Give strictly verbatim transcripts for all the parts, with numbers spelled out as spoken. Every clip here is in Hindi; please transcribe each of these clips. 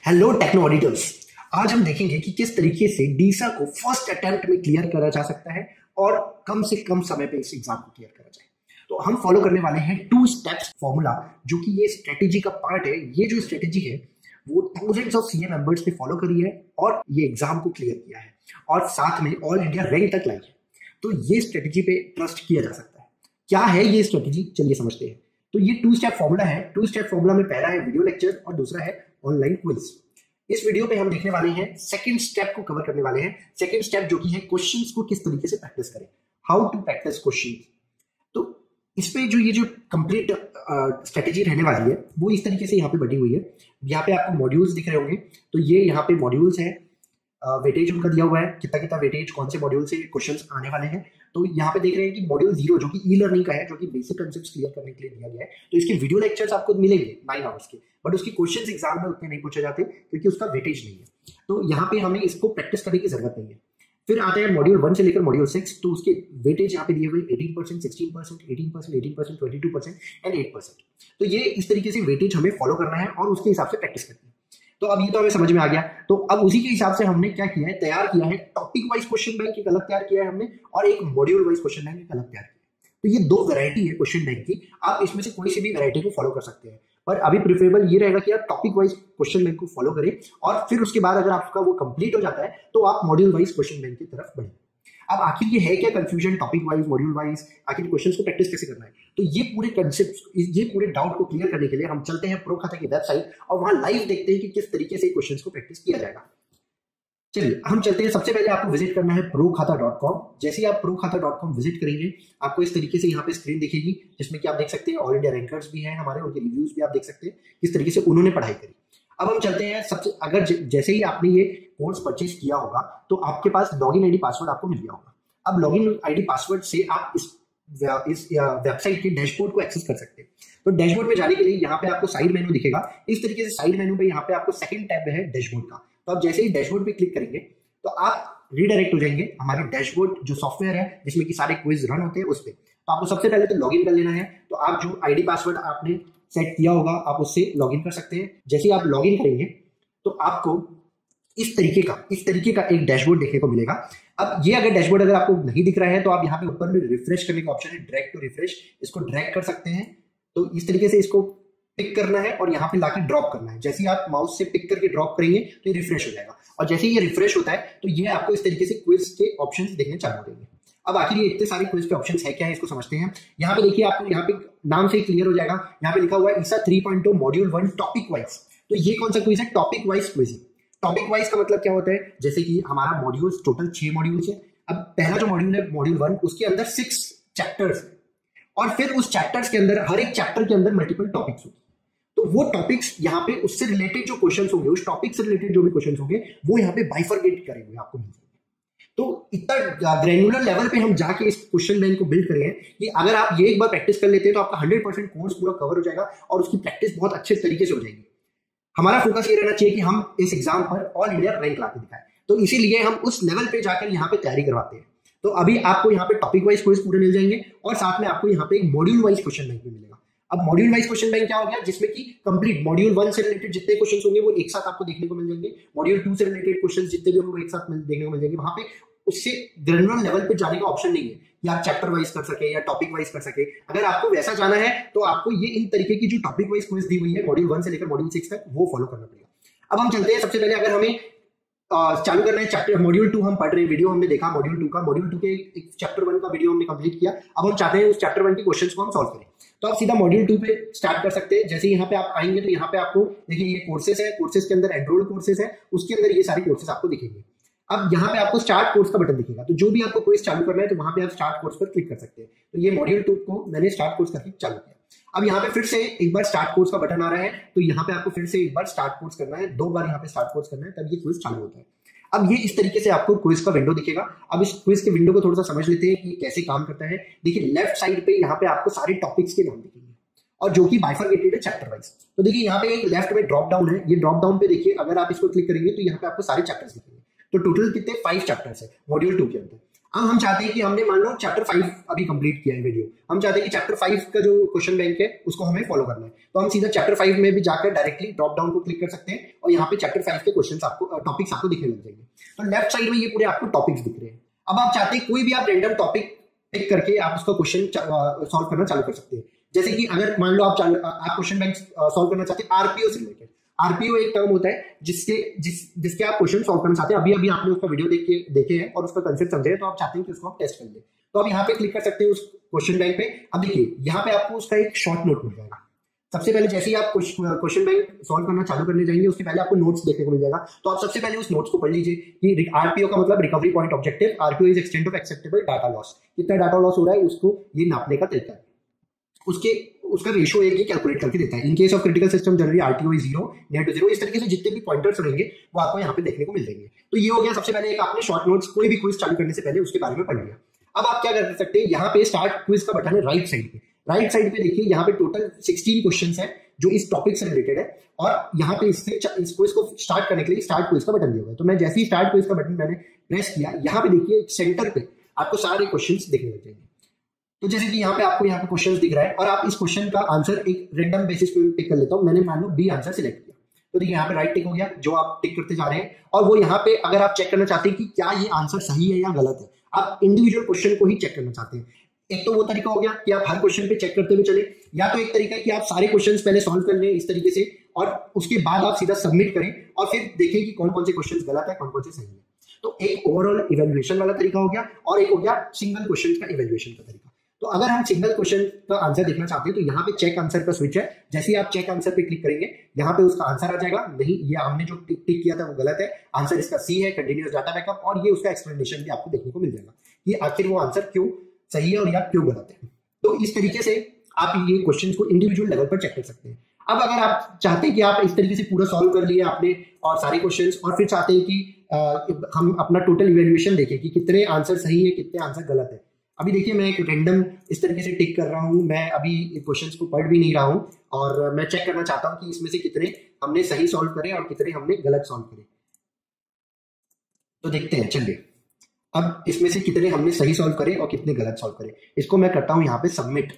Hello techno auditors. आज हम देखेंगे कि किस तरीके से डीसा को फर्स्ट अटेम्प्ट में क्लियर करा जा सकता है और कम से कम समय पे इस एग्जाम को क्लियर करा जाए। तो हम फॉलो करने वाले हैं टू स्टेप्स फॉर्मूला, जो कि ये स्ट्रेटेजी का पार्ट है। ये जो स्ट्रेटेजी है वो थाउजेंड्स ऑफ सीए मेंबर्स ने फॉलो करी है और ये एग्जाम को क्लियर किया है और साथ में ऑल इंडिया रैंक तक लाई है। तो ये स्ट्रेटेजी पे ट्रस्ट किया जा सकता है। क्या है ये स्ट्रेटेजी, चलिए समझते हैं। तो ये टू स्टेप फॉर्मूला है। टू स्टेप फॉर्मूला में पहला है वीडियो लेक्चर और दूसरा है ऑनलाइन क्विज। इस वीडियो पे हम देखने वाले हैं सेकंड स्टेप को कवर करने वाले हैं। सेकंड स्टेप जो कि है क्वेश्चंस को किस तरीके से प्रैक्टिस करें, हाउ टू प्रैक्टिस क्वेश्चन। तो इस पे जो ये जो कंप्लीट स्ट्रेटेजी रहने वाली है वो इस तरीके से यहाँ पे बटी हुई है। यहाँ पे आपको मॉड्यूल्स दिख रहे होंगे। तो ये यहाँ पे मॉड्यूल्स है, वेटेज उनका दिया हुआ है, कितना कितना वेटेज कौन से मॉड्यूल से क्वेश्चंस आने वाले हैं। तो यहाँ पे देख रहे हैं कि मॉड्यूल जीरो जो कि ई लर्निंग का है, जो कि बेसिक कंसेप्ट्स क्लियर करने के लिए दिया गया है। तो इसके वीडियो लेक्चर्स आपको मिलेंगे नाइन आवर्स के, बट उसकी क्वेश्चंस एग्जाम में उतने नहीं पूछे जाते क्योंकि उसका वेटेज नहीं है। तो यहाँ पे हमें इसको प्रैक्टिस करने की जरूरत नहीं है। फिर आता है मॉड्यूल वन से लेकर मॉड्यूल सिक्स। तो उसके वेटेज यहाँ पे दिए हुए eighteen percent, sixteen percent, eighteen percent, eighteen percent, twenty two percent and eight percent. तो ये इस तरीके से वेटेज हमें फॉलो करना है और उसके हिसाब से प्रैक्टिस करनी है। तो अब ये तो हमें समझ में आ गया। तो अब उसी के हिसाब से हमने क्या किया है, तैयार किया है टॉपिक वाइज क्वेश्चन बैंक एक अलग तैयार किया है हमने और एक मॉड्यूल वाइज क्वेश्चन बैंक एक अलग तैयार किया है। तो ये दो वैरायटी है क्वेश्चन बैंक की। आप इसमें से कोई सी भी वैरायटी को फॉलो कर सकते हैं, पर अभी प्रिफरेबल ये रहेगा कि आप टॉपिक वाइज क्वेश्चन बैंक को फॉलो करें और फिर उसके बाद अगर आपका वो कंप्लीट हो जाता है तो आप मॉड्यूल वाइज क्वेश्चन बैंक की तरफ बढ़ें। अब आखिर ये है क्या confusion, topic wise module wise आखिर क्वेश्चंस को प्रैक्टिस कैसे करना है। तो ये पूरे कंसेप्ट, ये पूरे डाउट को क्लियर करने के लिए हम चलते हैं प्रो खाता की वेबसाइट और वहां लाइव देखते हैं कि किस तरीके से क्वेश्चंस को प्रैक्टिस किया जाएगा। चलिए हम चलते हैं। सबसे पहले आपको विजिट करना है प्रो खाता डॉट कॉम। जैसे ही आप प्रो खाता डॉट कॉम विजिट करेंगे आपको इस तरीके से यहाँ पे स्क्रीन दिखेगी, जिसमें कि आप देख सकते हैं ऑल इंडिया रैंकर्स भी हैं हमारे, उनके रिव्यूज भी आप देख सकते हैं किस तरीके से उन्होंने पढ़ाई करी। अब हम चलते हैं सबसे, अगर जैसे ही आपने ये कोर्स परचेज किया होगा तो आपके पास लॉगिन आईडी पासवर्ड आपको मिल गया होगा। अब लॉगिन आईडी पासवर्ड से आप इस इस वेबसाइट के डैशबोर्ड को एक्सेस कर सकते हैं। तो डैशबोर्ड में जाने के लिए यहाँ पे आपको साइड मेनू दिखेगा इस तरीके से। साइड मेनू पे यहाँ पे आपको सेकंड टैब है डैशबोर्ड का। तो आप जैसे ही डैशबोर्ड पे क्लिक करेंगे तो आप रीडायरेक्ट हो जाएंगे हमारे डैशबोर्ड जो सॉफ्टवेयर है जिसमें कि सारे क्विज रन होते हैं उस पर। तो आपको सबसे पहले तो लॉगिन कर लेना है। तो आप जो आईडी पासवर्ड आपने सेट किया होगा आप उससे लॉगिन कर सकते हैं। जैसे ही आप लॉगिन करेंगे तो आपको इस तरीके का इस तरीके का एक डैशबोर्ड देखने को मिलेगा। अब ये अगर डैशबोर्ड अगर आपको नहीं दिख रहा है तो आप यहाँ पे ऊपर में रिफ्रेश करने का ऑप्शन है, ड्रैग टू रिफ्रेश, इसको ड्रैग कर सकते हैं। तो इस तरीके से इसको पिक करना है और यहाँ पे लाके ड्रॉप करना है। जैसे ही आप माउस से पिक करके ड्रॉप करेंगे तो ये रिफ्रेश हो जाएगा और जैसे ही ये रिफ्रेश होता है तो ये आपको इस तरीके से क्विज के ऑप्शंस देखने चालू हो जाएंगे। अब आखिर ये इतने सारे क्विज के ऑप्शंस है क्या है इसको समझते हैं। यहाँ पे देखिए आपको यहाँ पे नाम से क्लियर हो जाएगा। यहाँ पे लिखा हुआ है ISA three point two module one topic wise. तो ये कौन सा क्विज है, topic wise quiz. Topic wise का मतलब क्या होता है, जैसे कि हमारा मॉड्यूल्स टोटल छह मॉड्यूल्स है। अब पहला जो मॉड्यूल है मॉड्यूल वन, उसके अंदर सिक्स चैप्टर्स और फिर उस चैप्टर्स के अंदर हर एक चैप्टर के अंदर मल्टीपल टॉपिक्स होंगे। तो वो टॉपिक्स यहाँ पे उससे रिलेटेड जो क्वेश्चंस होंगे, उस टॉपिक से रिलेटेड जो भी क्वेश्चंस होंगे वो यहाँ पे बाइफरकेट करे हुए आपको मिल जाएंगे। तो इतना ग्रैन्युलर लेवल पे हम जाके इस क्वेश्चन बैंक को बिल्ड करें कि अगर आप ये एक बार प्रैक्टिस कर लेते हैं तो आपका हंड्रेड परसेंट कोर्स पूरा कवर हो जाएगा और उसकी प्रैक्टिस बहुत अच्छे तरीके से हो जाएगी। हमारा फोकस ये रहना चाहिए कि हम इस एग्जाम पर ऑल इंडिया रैंक लाके दिखाएं। तो इसीलिए हम उस लेवल पे जाकर यहाँ पे तैयारी करवाते हैं। तो अभी आपको यहाँ पे टॉपिक वाइज क्विज पूरे मिल जाएंगे और साथ में आपको यहाँ पे एक मॉड्यूल वाइज क्वेश्चन बैंक भी मिलेगा। अब मॉड्यूल वाइज क्वेश्चन बैंक क्या हो गया, जिसमें कि कंप्लीट मॉड्यूल वन से रिलेटेड जितने क्वेश्चन होंगे वो एक साथ आपको देखने को मिल जाएंगे। मॉड्यूल टू से रिलेटेड क्वेश्चन जितने भी होंगे वो एक साथ देखने को मिल जाएंगे। वहां पे उससे ग्रैन्युलर लेवल पे जाने का ऑप्शन नहीं है कि आप चैप्टर वाइज कर सके या टॉपिक वाइज कर सके। अगर आपको वैसा जाना है तो आपको ये इन तरीके की जो टॉपिक वाइज क्विज दी हुई है मॉड्यूल वन से लेकर मॉड्यूल सिक्स तक वो फॉलो करना पड़ेगा। अब हम चलते हैं। सबसे पहले अगर हमें चालू करना है चैप्टर मॉड्यूल टू, हम पढ़ रहे हैं, वीडियो हमने देखा मॉड्यूल टू का, मॉड्यूल टू के एक चैप्टर वन का वीडियो हमने कंप्लीट किया। अब हम चाहते हैं उस चैप्टर वन के क्वेश्चंस को हम सॉल्व करें। तो आप सीधा मॉड्यूल टू पे स्टार्ट कर सकते हैं। जैसे यहाँ पे आप आएंगे तो यहाँ पे आपको देखिए ये कोर्सेज है, कोर्सेज के अंदर एनरोल्ड कोर्सेज है, उसके अंदर ये सारे कोर्सेज आपको दिखेंगे। अब यहाँ पे आपको स्टार्ट कोर्स का बटन दिखेगा। तो जो भी आपको कोर्स चालू करना है तो वहां पे आप स्टार्ट कोर्स पर क्लिक कर सकते हैं। तो ये मॉड्यूल टू को मैंने स्टार्ट कोर्स करके चालू किया। अब यहाँ पे फिर से एक बार स्टार्ट कोर्स का बटन आ रहा है तो यहाँ पे आपको फिर से एक बार स्टार्ट कोर्स करना है, दो बार यहाँ पे स्टार्ट कोर्स करना है, तब ये क्विज चालू होता है। अब ये इस तरीके से आपको क्विज का विंडो दिखेगा। अब इस क्विज के विंडो को थोड़ा सा समझ लेते हैं कि कैसे काम करता है। देखिए लेफ्ट साइड पे यहाँ पे आपको सारे टॉपिक्स के नाम दिखेंगे और जो कि बाइफरकेटेड है चैप्टर वाइज। तो देखिए यहाँ पे एक लेफ्ट में ड्रॉप डाउन है, ये ड्रॉप डाउन पे देखिए अगर आप इसको क्लिक करेंगे तो यहाँ पे आपको सारे चैप्टर्स दिखेंगे। तो टोटल कितने फाइव चैप्टर्स है मॉड्यूल टू के अंदर। अब हम चाहते हैं कि हमने मान लो चैप्टर फाइव अभी कंप्लीट किया है वीडियो, हम चाहते हैं कि चैप्टर फाइव का जो क्वेश्चन बैंक है उसको हमें फॉलो करना है, तो हम सीधा चैप्टर फाइव में भी जाकर डायरेक्टली ड्रॉप डाउन को क्लिक कर सकते हैं और यहाँ पे चैप्टर फाइव के क्वेश्चन आपको टॉपिक्स आपको दिखने लग जाएंगे। तो लेफ्ट साइड में ये पूरे आपको टॉपिक्स दिख रहे हैं। अब आप चाहते हैं कोई भी आप रेंडम टॉपिक पिक करके आप उसका क्वेश्चन सॉल्व करना चालू कर सकते हैं। जैसे कि अगर मान लो आप आप क्वेश्चन बैंक सॉल्व करना चाहते हैं आरपीओ से रिलेटेड, आरपीओ एक टर्म होता है जिसके जिस जिसके आप क्वेश्चन सॉल्व करना चाहते हैं। अभी अभी आपने उसका वीडियो देख के देखे हैं और उसका कंसेप्ट समझे हैं, तो आप चाहते हैं कि उसको आप टेस्ट कर लें, तो आप यहाँ पे क्लिक कर सकते हैं उस क्वेश्चन बैंक पे। अब देखिए यहाँ पे आपको उसका एक शॉर्ट नोट मिल जाएगा। सबसे पहले जैसे ही आप क्वेश्चन बैंक सॉल्व करना चालू करने जाएंगे उसके पहले आपको नोट्स देखने को मिल जाएगा, तो आप सबसे पहले उस नोट्स को पढ़ लीजिए कि आरपीओ का मतलब recovery point objective, RPO is extent of acceptable data loss, कितना डाटा लॉस हो रहा है उसको ये नापने का तरीका है, उसके उसका रेशियो एक ये कैलकुलेट करके देता है। In case of critical system generally RTO is zero, near to zero, इस तरीके से जितने भी पॉइंटर्स रहेंगे वो आपको यहाँ पे देखने को मिल जाएंगे। तो ये हो गया सबसे पहले एक आपने शॉर्ट नोट्स कोई भी क्विज चालू करने से पहले उसके बारे में पढ़ लिया। अब आप क्या कर सकते हैं, यहाँ पे स्टार्ट क्विज का बटन है राइट साइड पे, राइट साइड पे देखिए यहाँ पे टोटल सिक्सटीन क्वेश्चंस है जो इस टॉपिक से रिलेटेड है और यहाँ पे इससे इस क्विज को स्टार्ट करने के लिए स्टार्ट क्विज का बटन दिया हुआ है। तो मैं जैसे ही स्टार्ट क्विज का बटन मैंने प्रेस किया, यहाँ पे देखिए सेंटर पे आपको सारे क्वेश्चंस दिखने लग जाएंगे। तो जैसे कि यहाँ पे आपको यहाँ पे क्वेश्चंस दिख रहा है और आप इस क्वेश्चन का आंसर एक रेंडम बेसिस पे पिक कर लेता हूँ। मैंने मान लो बी आंसर सिलेक्ट किया, तो देखिए यहाँ पे राइट टिक हो गया जो आप टिक करते जा रहे हैं। और वो यहाँ पे अगर आप चेक करना चाहते हैं कि क्या ये आंसर सही है या गलत है, आप इंडिविजुअल क्वेश्चन को ही चेक करना चाहते हैं। एक तो वो तरीका हो गया कि आप हर क्वेश्चन पे चेक करते हुए चले, या तो एक तरीका है कि आप सारे क्वेश्चन पहले सॉल्व कर लें इस तरीके से और उसके बाद आप सीधा सबमिट करें और फिर देखें कि कौन कौन से क्वेश्चन गलत है कौन कौन से सही है। तो एक ओवरऑल इवेल्युएशन वाला तरीका हो गया और एक हो गया सिंगल क्वेश्चन का इवेल्युएशन का तरीका। तो अगर हम सिंगल क्वेश्चन का आंसर देखना चाहते हैं तो यहाँ पे चेक आंसर का स्विच है, जैसे ही आप चेक आंसर पे क्लिक करेंगे यहाँ पे उसका आंसर आ जाएगा, नहीं ये हमने जो टिक टिक किया था वो गलत है, आंसर इसका सी है, कंटिन्यूअस डाटा बैकअप, और ये उसका एक्सप्लेनेशन भी आपको देखने को मिल जाएगा कि आखिर वो आंसर क्यों सही है और या क्यों गलत है। तो इस तरीके से आप ये क्वेश्चन को इंडिविजुअल लेवल पर चेक कर सकते हैं। अब अगर आप चाहते हैं कि आप इस तरीके से पूरा सॉल्व कर लिए आपने और सारे क्वेश्चंस और फिर चाहते हैं कि आ, हम अपना टोटल इवेल्युएशन देखें कि कितने आंसर सही है कितने आंसर गलत है। अभी देखिए मैं एक रैंडम इस तरीके से टिक कर रहा हूं, मैं अभी क्वेश्चंस को पढ़ भी नहीं रहा हूं और मैं चेक करना चाहता हूं कि इसमें से कितने हमने सही सॉल्व करे और कितने हमने गलत सॉल्व करे। तो देखते हैं, चलिए अब इसमें से कितने हमने सही सॉल्व करे और कितने गलत सॉल्व करे। इसको मैं करता हूं यहाँ पे सबमिट।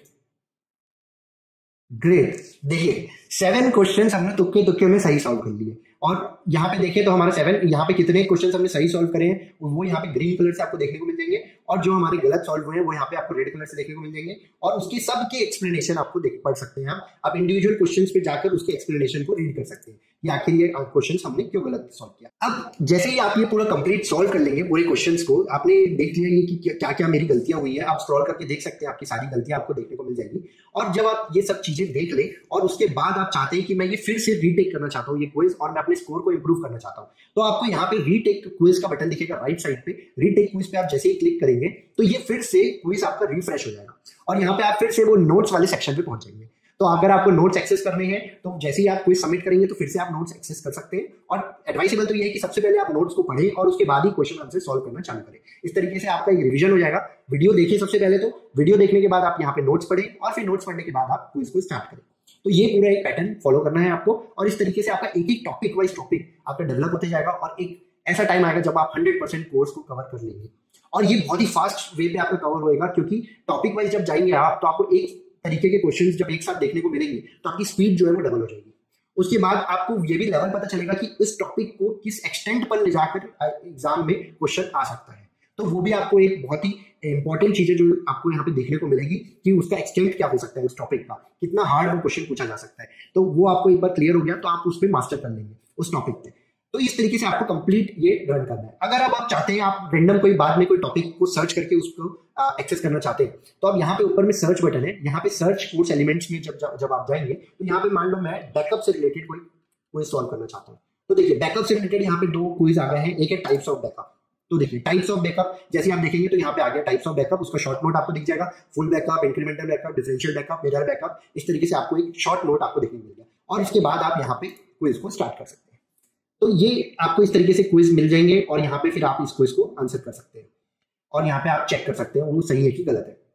ग्रेट, देखिए सेवन क्वेश्चंस हमने तुक्के तुक्के में सही सॉल्व कर लिए और यहाँ पे देखें तो हमारे सेवन यहाँ पे कितने क्वेश्चंस हमने सही सॉल्व करे हैं वो यहाँ पे ग्रीन कलर से आपको देखने को मिल जाएंगे और जो हमारे गलत सॉल्व हुए हैं वो यहाँ पे आपको रेड कलर से देखने को मिल जाएंगे और उसकी सबके एक्सप्लेनेशन आपको देख पढ़ सकते हैं। आप आप इंडिविजुअल क्वेश्चंस पे जाकर उसके एक्सप्लेनेशन को रीड कर सकते हैं कि आखिर ये क्वेश्चंस हमने क्यों गलत सॉल्व किया। अब जैसे ही आप ये पूरा कंप्लीट सॉल्व कर लेंगे पूरे क्वेश्चंस को, आपने देख लिया ये कि क्या क्या मेरी गलतियां हुई है, आप स्क्रॉल करके देख सकते हैं आपकी सारी गलतियां आपको देखने को मिल जाएगी। और जब आप ये सब चीजें देख ले और उसके बाद आप चाहते हैं कि मैं ये फिर से रीटेक करना चाहता हूँ ये क्विज और मैं अपने स्कोर को इंप्रूव करना चाहता हूँ, तो आपको यहाँ पे रीटेक क्विज का बटन दिखेगा राइट साइड पे। रीटेक क्विज पे आप जैसे ही क्लिक करेंगे तो ये फिर से क्विज आपका रिफ्रेश हो जाएगा और यहाँ पे आप फिर से वो नोट्स वाले सेक्शन पे पहुंच जाएंगे। तो अगर आपको नोट्स एक्सेस करने हैं तो जैसे ही आप क्विज सबमिट करेंगे तो फिर से आप नोट्स एक्सेस कर सकते हैं। और एडवाइसेबल तो ये है कि सबसे पहले आप नोट्स को पढ़ें और उसके बाद ही क्वेश्चन आंसर सॉल्व करना चालू करें। इस तरीके से आपका एक रिवीजन हो जाएगा। वीडियो देखिए सबसे पहले, तो वीडियो देखने के बाद आप यहाँ पे नोट्स पढ़ें और फिर नोट्स पढ़ने के बाद आप क्विज को स्टार्ट करें। तो ये पूरा एक पैटर्न फॉलो करना है आपको और इस तरीके से आपका एक एक टॉपिक वाइज टॉपिक आपका डेवलप होते जाएगा और एक ऐसा टाइम आएगा जब आप हंड्रेड परसेंट कोर्स को कवर कर लेंगे और ये बहुत ही फास्ट वे पे आपका कवर होएगा क्योंकि टॉपिक वाइज जब जाएंगे आप तो आपको एक तरीके के क्वेश्चंस जब एक साथ देखने को मिलेंगे तो आपकी स्पीड जो है वो डबल हो जाएगी। उसके बाद आपको ये भी लेवल पता चलेगा कि इस टॉपिक को किस एक्सटेंट पर ले जाकर एग्जाम में क्वेश्चन आ सकता है। तो वो भी आपको एक बहुत ही इंपॉर्टेंट चीज है जो आपको यहाँ पे देखने को मिलेगी कि उसका एक्सटेंट क्या हो सकता है, उस टॉपिक का कितना हार्ड वो क्वेश्चन पूछा जा सकता है। तो वो आपको एक बार क्लियर हो गया तो आप उस पर मास्टर कर लेंगे उस टॉपिक पे। तो इस तरीके से आपको कंप्लीट ये रन करना है। अगर अब आप चाहते हैं आप रैंडम कोई बाद में कोई टॉपिक को सर्च करके उसको एक्सेस करना चाहते हैं तो अब यहाँ पे ऊपर में सर्च बटन है, यहाँ पे सर्च कोर्स एलिमेंट्स में जब जब आप जाएंगे तो यहाँ पे मान लो मैं बैकअप से रिलेटेड कोई क्विज सॉल्व करना चाहता हूँ। तो देखिए बैकअप से रिलेटेड यहाँ पे दो क्विज आ गए हैं, एक है टाइप्स ऑफ बैकअप। तो देखिए टाइप्स ऑफ बैकअप जैसे आप देखेंगे तो यहाँ पे आ गया टाइप्स ऑफ बैकअप, उसका शॉर्ट नोट आपको दिख जाएगा, full backup, incremental backup, differential backup, mirror backup, इस तरीके से आपको एक शॉर्ट नोट आपको देखने को मिलेगा और इसके बाद आप यहाँ पे क्विज को स्टार्ट कर सकते हैं। तो ये आपको इस तरीके से क्विज मिल जाएंगे और यहाँ पे फिर आप इस क्विज को आंसर कर सकते हैं और यहाँ पे आप चेक कर सकते हैं वो सही है कि गलत है।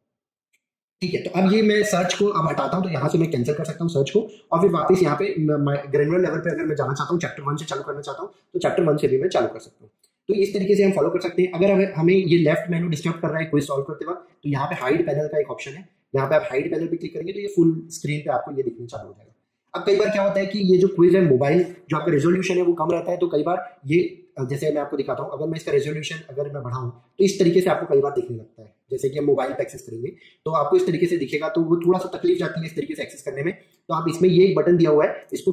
ठीक है, तो अब ये मैं सर्च को अब हटाता हूँ तो यहाँ से मैं कैंसिल कर सकता हूँ सर्च को और फिर वापस यहाँ पे ग्रेनुलर लेवल पे अगर मैं जाना चाहता हूँ चैप्टर वन से चालू करना चाहता हूँ तो चैप्टर वन से भी मैं चालू कर सकता हूँ। तो इस तरीके से हम फॉलो कर सकते हैं। अगर हमें हमें ये लेफ्ट मेनू डिस्टर्ब कर रहा है क्विज सॉल्व करते वक्त, तो यहाँ पे हाइड पैनल का एक ऑप्शन है, यहाँ पे आप हाइड पैनल पे क्लिक करेंगे तो ये फुल स्क्रीन पे आपको ये दिखने चालू हो जाएगा। अब कई बार क्या होता है कि ये जो क्विज है मोबाइल जो आपका रेजोल्यूशन है वो कम रहता है, तो कई बार ये जैसे मैं आपको दिखाता हूँ, अगर मैं इसका रेजोल्यूशन अगर मैं बढ़ाऊँ तो इस तरीके से आपको कई बार दिखने लगता है। जैसे कि हम मोबाइल पे एक्सेस करेंगे तो आपको इस तरीके से दिखेगा, तो वो थोड़ा सा तकलीफ जाती है इस तरीके से एक्सेस करने में। तो आप इसमें ये एक बटन दिया हुआ है, इसको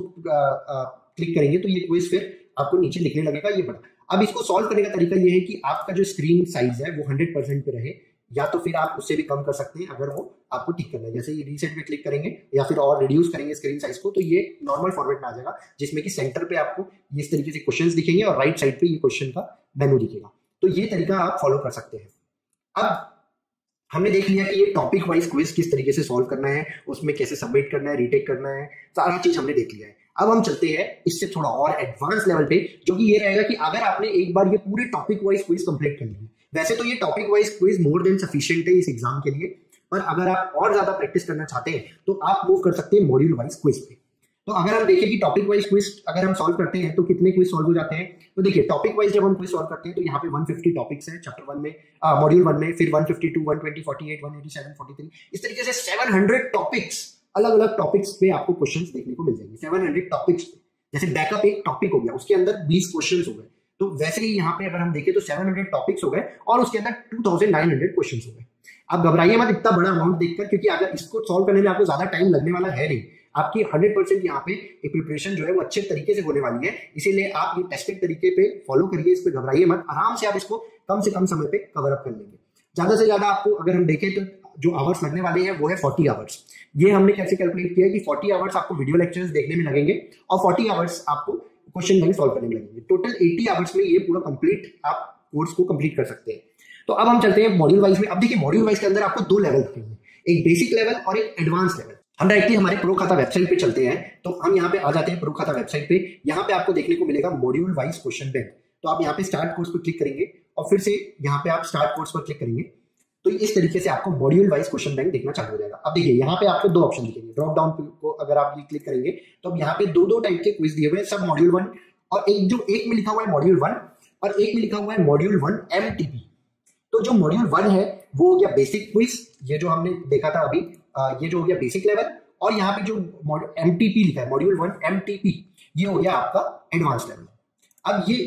क्लिक करेंगे तो ये क्विज फिर आपको नीचे लिखने लगेगा ये बड़ा। अब इसको सॉल्व करने का तरीका ये है कि आपका जो स्क्रीन साइज है वो हंड्रेड परसेंट पे रहे, या तो फिर आप उससे भी कम कर सकते हैं अगर वो आपको ठीक करना है। जैसे ये रीसेट पे क्लिक करेंगे या फिर और रिड्यूस करेंगे स्क्रीन साइज को, तो ये नॉर्मल फॉर्मेट में आ जाएगा, जिसमें कि सेंटर पे आपको ये इस तरीके से क्वेश्चंस दिखेंगे और राइट साइड पे ये क्वेश्चन का मेनू दिखेगा। तो ये तरीका आप फॉलो कर सकते हैं। अब हमने देख लिया कि ये टॉपिक वाइज क्विज किस तरीके से सॉल्व करना है, उसमें कैसे सबमिट करना है, रीटेक करना है, सारा चीज हमने देख लिया है। अब हम चलते हैं इससे थोड़ा और एडवांस लेवल पे, जो कि ये रहेगा कि अगर आपने एक बार ये पूरे टॉपिक वाइज क्विज कंप्लीट कर ली, वैसे तो ये topic wise quiz more than sufficient है इस एग्जाम के लिए, पर अगर आप और ज्यादा प्रैक्टिस करना चाहते हैं तो आप मूव कर सकते हैं मॉड्यूल वाइज क्विज पे। तो अगर हम देखें कि टॉपिक वाइज क्विज अगर हम सॉल्व करते हैं तो कितने क्विज सॉल्व हो जाते हैं, तो देखिए टॉपिक वाइज जब हम क्विज सॉल्व करते हैं तो यहाँ पे वन फिफ्टी टॉपिक्स हैं चैप्टर वन में, मॉड्यूल वन में, फिर one fifty two, one twenty, forty eight, one eighty seven, forty three, इस तरीके से सेवन हंड्रेड टॉपिक्स, अलग अलग टॉपिक्स पे आपको क्वेश्चंस देखने को मिल जाएंगे। सेवन हंड्रेड टॉपिक्स पे, जैसे बैकअप एक टॉपिक हो गया, उसके अंदर बीस क्वेश्चंस हो गए, तो वैसे ही यहाँ पे अगर हम देखें तो सेवन हंड्रेड टॉपिक्स हो गए और उसके अंदर two thousand nine hundred questions हो गए। आप घबराइए मत इतना बड़ा अमाउंट देखकर, क्योंकि अगर इसको सॉल्व करने में आपको ज्यादा टाइम लगने वाला है नहीं, आपकी हंड्रेड परसेंट यहाँ पे एक प्रिपरेशन जो है वो अच्छे तरीके से होने वाली है। इसीलिए आप ये टेस्टेड तरीके पे फॉलो करिए, इस पे घबराइए मत, आराम से आप इसको कम से कम समय पे कवर अप कर लेंगे। ज्यादा से ज्यादा आपको अगर हम देखें तो जो आवर्स लगने वाले हैं वो है फोर्टी आवर्स। ये हमने कैसे कैलकुलेट किया कि फोर्टी आवर्स आपको वीडियो लेक्चर्स देखने में लगेंगे और फोर्टी आवर्स आपको क्वेश्चन बैंक सॉल्व करने में लगेंगे। टोटल एटी आवर्स में ये पूरा कंप्लीट आप कोर्स को कंप्लीट कर सकते हैं। तो अब हम चलते हैं मॉड्यूल वाइज में। अब देखिए मॉड्यूल वाइज के अंदर आपको दो लेवल दिखेंगे, एक बेसिक लेवल और एक एडवांस लेवल। हम डायरेक्टली हमारे प्रो खाता वेबसाइट पे चलते हैं, तो हम यहाँ पे आ जाते हैं प्रो खाता वेबसाइट पे। यहाँ पे आपको देखने को मिलेगा मॉड्यूल वाइज क्वेश्चन बैंक। तो आप यहाँ पे स्टार्ट कोर्स पर क्लिक करेंगे और फिर से यहाँ पे आप स्टार्ट कोर्स पर क्लिक करेंगे, तो इस तरीके से आपको मॉड्यूल वाइज क्वेश्चन बैंक देखना चालू हो जाएगा। अब देखिए यहाँ पे आपको दो ऑप्शन दिखेंगे, ड्रॉप डाउन को अगर आप ये क्लिक करेंगे तो अब यहाँ पे दो दो टाइप के क्विज दिए हुए हैं, सब मॉड्यूल वन, और एक जो एक में लिखा हुआ है मॉड्यूल वन और एक में लिखा हुआ है मॉड्यूल वन एमटीपी। तो जो मॉड्यूल वन है वो हो गया बेसिक क्विज, ये जो हमने देखा था अभी, ये जो हो गया बेसिक लेवल, और यहाँ पे जो एमटीपी लिखा है मॉड्यूल वन एमटीपी, ये हो गया आपका एडवांस लेवल। अब ये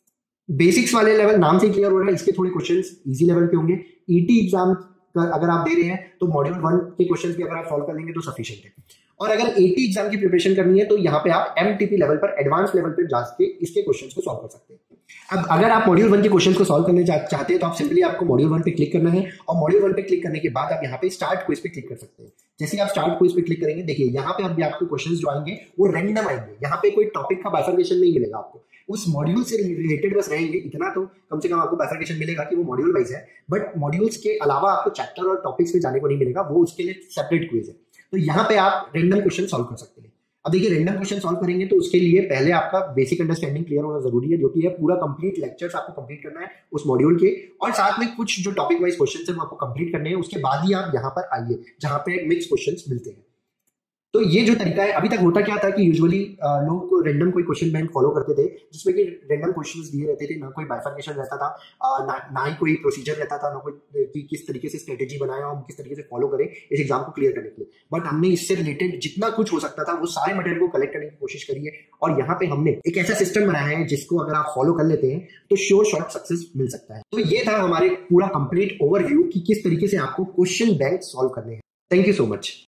बेसिक्स वाले लेवल नाम से क्लियर हो रहा है, इसके थोड़े क्वेश्चंस इजी लेवल के होंगे। ईटी एग्जाम अगर आप दे रहे हैं तो मॉड्यूल वन के क्वेश्चंस भी अगर आप सॉल्व कर लेंगे तो सफिशिएंट है। और अगर एटी एग्जाम की प्रिपरेशन करनी है तो यहाँ पे आप एमटीपी लेवल पर, एडवांस लेवल पर जाके इसके क्वेश्चंस को सॉल्व कर सकते हैं। अब अगर आप मॉड्यूल वन के क्वेश्चंस को सॉल्व करने चाहते हैं तो आप सिंपली आपको मॉड्यूल वन पे क्लिक करना है, और मॉड्यूल वन पे क्लिक करने के बाद आप यहाँ पे स्टार्ट क्विज पे क्लिक कर सकते हैं। जैसे आप स्टार्ट क्विज पे क्लिक करेंगे, देखिए यहाँ पे अभी आपको क्वेश्चंस जो आएंगे वो रैंडम आएंगे, यहाँ पे कोई टॉपिक का बाइफरकेशन नहीं मिलेगा आपको, उस मॉड्यूल से रिलेटेड बस रहेंगे। इतना तो कम से कम आपको बाइफरकेशन मिलेगा कि वो मॉड्यूल वाइज है, बट मॉड्यूल्स के अलावा आपको चैप्टर और टॉपिक्स में जाने को नहीं मिलेगा, वो उसके लिए सेपरेट क्विज है। तो यहाँ पे आप रैंडम क्वेश्चन सॉल्व कर सकते हैं। अब देखिए रैंडम क्वेश्चन सॉल्व करेंगे तो उसके लिए पहले आपका बेसिक अंडरस्टैंडिंग क्लियर होना जरूरी है, जो कि है पूरा कंप्लीट लेक्चर्स आपको कंप्लीट करना है उस मॉड्यूल के, और साथ में कुछ जो टॉपिक वाइज क्वेश्चंस हैं वो आपको कंप्लीट करने हैं। उसके बाद ही आप यहाँ पर आइए जहाँ पे मिक्स क्वेश्चंस मिलते हैं। तो ये जो तरीका है, अभी तक होता क्या था कि यूजुअली लोग रैंडम कोई क्वेश्चन बैंक फॉलो करते थे जिसमें कि रैंडम क्वेश्चंस दिए रहते थे, ना कोई बाइफरकेशन रहता था, ना, ना ही कोई प्रोसीजर रहता था, ना कोई कि किस तरीके से स्ट्रेटेजी बनाया हम किस तरीके से फॉलो करें इस एग्जाम को क्लियर करने के लिए। बट हमने इससे रिलेटेड जितना कुछ हो सकता था वो सारे मटेरियल को कलेक्ट करने की कोशिश करी है, और यहाँ पे हमने एक ऐसा सिस्टम बनाया है जिसको अगर आप फॉलो कर लेते हैं तो श्योर शॉर्ट सक्सेस मिल सकता है। तो ये था हमारे पूरा कंप्लीट ओवरव्यू कि किस तरीके से आपको क्वेश्चन बैंक सॉल्व करने हैं। Thank you so much.